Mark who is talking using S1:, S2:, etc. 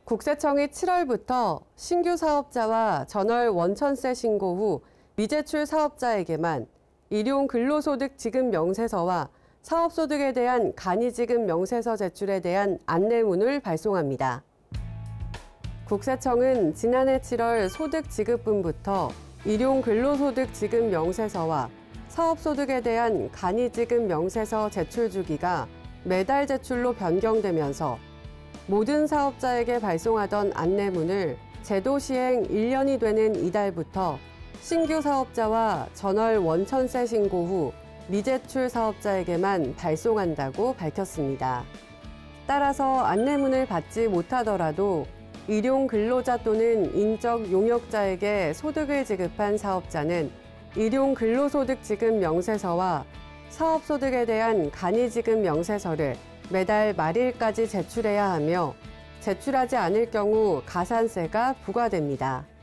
S1: 국세청이 7월부터 신규 사업자와 전월 원천세 신고 후 미제출 사업자에게만 일용 근로소득 지급 명세서와 사업소득에 대한 간이지급 명세서 제출에 대한 안내문을 발송합니다. 국세청은 지난해 7월 소득지급분부터 일용 근로소득 지급 명세서와 사업소득에 대한 간이지급 명세서 제출 주기가 매달 제출로 변경되면서 모든 사업자에게 발송하던 안내문을 제도 시행 1년이 되는 이달부터 신규 사업자와 전월 원천세 신고 후 미제출 사업자에게만 발송한다고 밝혔습니다. 따라서 안내문을 받지 못하더라도 일용 근로자 또는 인적 용역자에게 소득을 지급한 사업자는 일용 근로소득 지급 명세서와 사업소득에 대한 간이지급 명세서를 매달 말일까지 제출해야 하며 제출하지 않을 경우 가산세가 부과됩니다.